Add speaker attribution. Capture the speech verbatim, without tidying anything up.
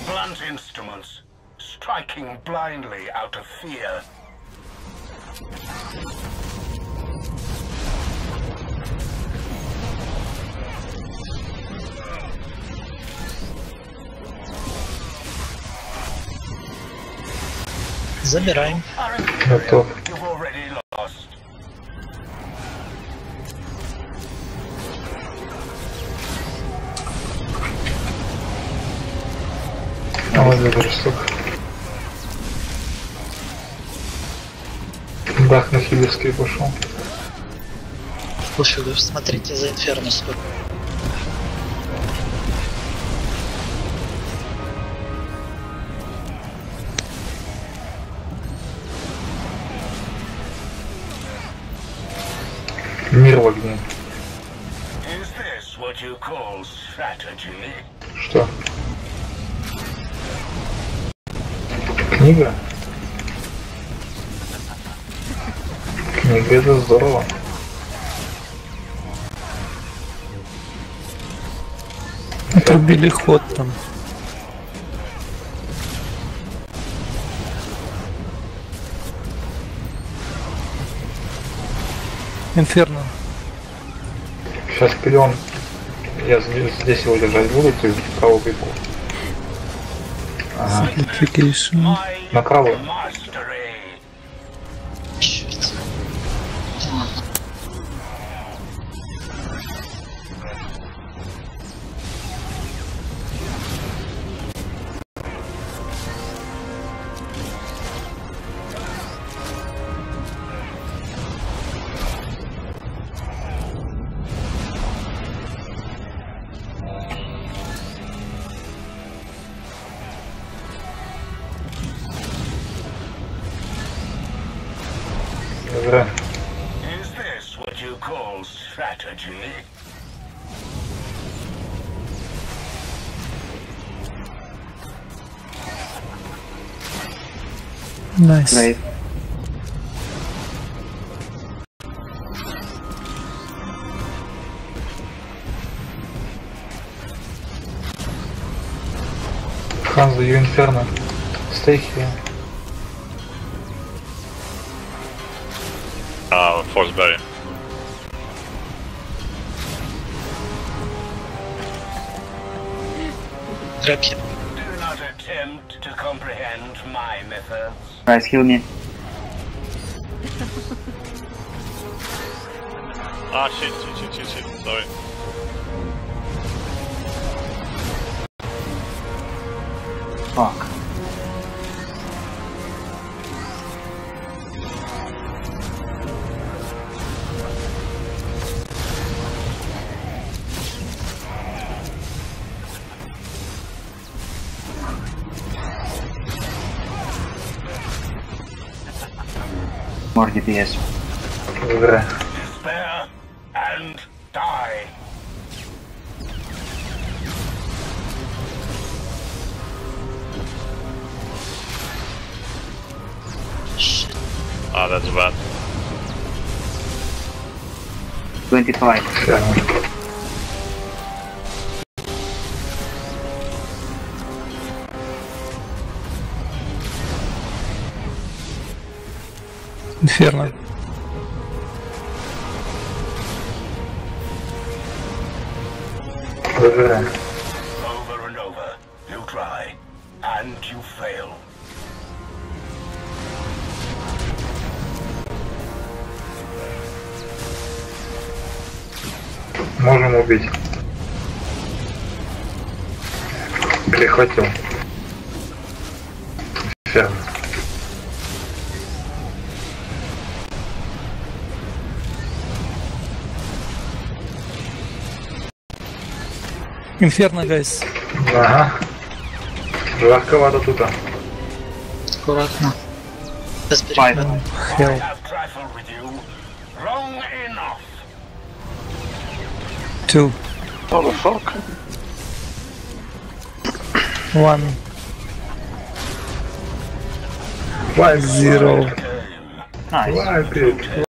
Speaker 1: Blunt instruments, striking blindly out of fear.
Speaker 2: Забираем.
Speaker 3: Готов.
Speaker 1: You've already lost.
Speaker 3: Молодец, штук. Дах на хилерский пошел.
Speaker 2: Пофигу, смотрите за инферно сколько.
Speaker 3: Мир в огне.
Speaker 1: Is this what you call strategy?
Speaker 3: Что? Книга? Книга — это здорово.
Speaker 4: Отрубили ход там. Инферно.
Speaker 3: Сейчас пилен. Я здесь, здесь его держать буду, ты вправо бегу. Ага.
Speaker 4: Simplification.
Speaker 3: Направо.
Speaker 2: Черт.
Speaker 3: Зря.
Speaker 1: Is this what you call strategy?
Speaker 4: Nice.
Speaker 5: Great.
Speaker 3: Ханза, you Inferno. Stay here.
Speaker 6: Uh, force barrier.
Speaker 2: Грабки.
Speaker 1: Do not attempt to comprehend my methods.
Speaker 5: Guys, heal me.
Speaker 6: Ah, shit, shit, shit, shit, shit. Sorry.
Speaker 5: Fuck. More D P S.
Speaker 3: Зря.
Speaker 1: Despair and die.
Speaker 2: Shit.
Speaker 6: Ah, that's bad.
Speaker 5: twenty-five.
Speaker 3: Все.
Speaker 4: Инферно.
Speaker 3: Зря.
Speaker 1: Over and over, you try, and you fail.
Speaker 3: Можем убить. Перехватил. Инферно.
Speaker 4: Инферно, гайс.
Speaker 3: Ага. Жарковато тут.
Speaker 2: Аккуратно. Без перехода.
Speaker 1: I
Speaker 4: Хелл.
Speaker 1: have trifled with you long enough.
Speaker 4: Two.
Speaker 5: Oh the fuck?
Speaker 4: One.
Speaker 3: Wipe
Speaker 4: Zero.
Speaker 3: it.
Speaker 5: Nice.
Speaker 3: Wipe it.